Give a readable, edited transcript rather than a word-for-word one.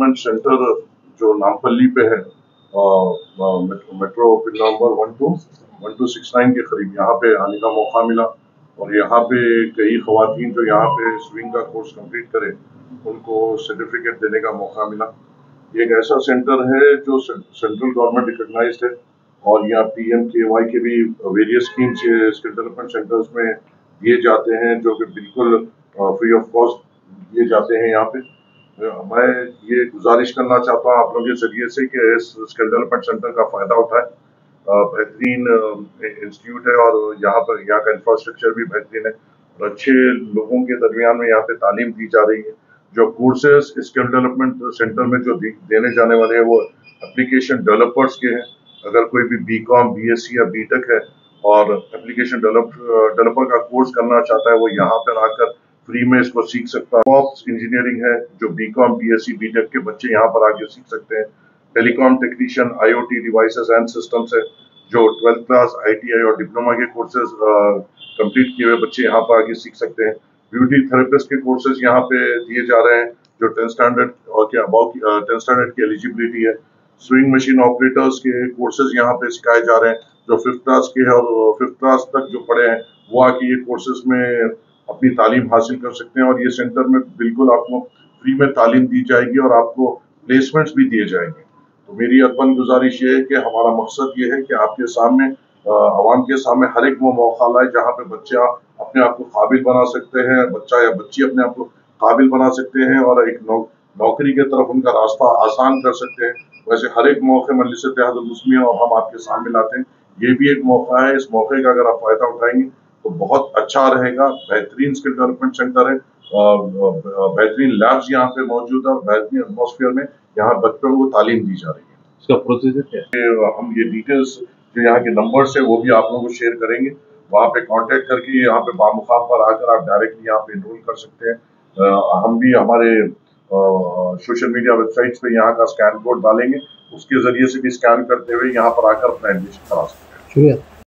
Development centre जो नामपल्ली पे है, मेट्रो पिन नंबर 1269 के करीब, यहाँ पे आने का मौका मिला। और यहाँ पे कई खवातीन जो यहाँ पे स्विंग का कोर्स कंप्लीट करें, उनको सर्टिफिकेट देने का मौका मिला। ये एक ऐसा सेंटर है जो सेंट्रल गवर्नमेंट रिकॉग्नाइज्ड है, और यहाँ PMKY के भी वेरियस स्कीम्स ये स्किल डेवलपमेंट सेंटर्स में दिए जाते हैं, जो कि बिल्कुल फ्री ऑफ कॉस्ट दिए जाते हैं। यहाँ पे मैं ये गुजारिश करना चाहता हूँ आप लोगों के जरिए से कि इस स्किल डेवलपमेंट सेंटर का फायदा उठाएं। बेहतरीन इंस्टीट्यूट है, और यहाँ का इंफ्रास्ट्रक्चर भी बेहतरीन है, और अच्छे लोगों के दरमियान में यहाँ पे तालीम दी जा रही है। जो कोर्सेज स्किल डेवलपमेंट सेंटर में जो देने जाने वाले हैं, वो एप्लीकेशन डेवलपर्स के हैं। अगर कोई भी BCom, BSc या BTech है और एप्लीकेशन डेवलपर का कोर्स करना चाहता है, वो यहाँ पर आकर फ्री में इसको सीख सकता है। DevOps इंजीनियरिंग है, जो BCom, BSc, BTech के बच्चे यहाँ पर आके सीख सकते हैं। Telecom technician, IoT devices and systems है, जो 12th क्लास ITI और डिप्लोमा के कोर्सेज कंप्लीट किए हुए बच्चे यहाँ पर आके सीख सकते हैं। ब्यूटी थेरेपिस्ट के कोर्सेज यहाँ पे दिए जा रहे हैं, जो 10th स्टैंडर्ड और क्या 10th स्टैंडर्ड की एलिजिबिलिटी है। स्विंग मशीन ऑपरेटर्स के कोर्सेज यहाँ पे सिखाए जा रहे हैं, जो 5th क्लास के हैं और 5th क्लास तक जो पढ़े हैं, वो आके ये कोर्सेज में अपनी तालीम हासिल कर सकते हैं। और ये सेंटर में बिल्कुल आपको फ्री में तालीम दी जाएगी, और आपको प्लेसमेंट्स भी दिए जाएंगे। तो मेरी अर्बन गुजारिश ये है कि हमारा मकसद ये है कि आपके सामने, आवाम के सामने हर एक वो मौका लाए जहाँ पे बच्चा अपने आप को काबिल बना सकते हैं, बच्चा या बच्ची अपने आप को काबिल बना सकते हैं, और एक नौकरी की तरफ उनका रास्ता आसान कर सकते हैं। वैसे हर एक मौके मजलिस इत्तेहादुल मुस्लिमीन और हम आपके सामने लाते हैं। ये भी एक मौका है, इस मौके का अगर आप फायदा उठाएंगे तो बहुत अच्छा रहेगा। बेहतरीन स्किल डेवलपमेंट सेंटर है, बेहतरीन लैब्स यहाँ पे मौजूद है, और बेहतरीन एटमॉस्फेयर में यहाँ बच्चों को तालीम दी जा रही है। इसका प्रोसीजर क्या है? हम ये डिटेल्स जो यहाँ के नंबर है वो भी आप लोगों को शेयर करेंगे। वहाँ पे कांटेक्ट करके यहाँ पे बामुकाम पर आकर आप डायरेक्टली यहाँ पे एनरोल कर सकते हैं। हम भी हमारे सोशल मीडिया वेबसाइट्स पे यहाँ का स्कैन कोड डालेंगे, उसके जरिए से भी स्कैन करते हुए यहाँ पर आकर अपना एडमिशन करा सकते हैं। शुक्रिया।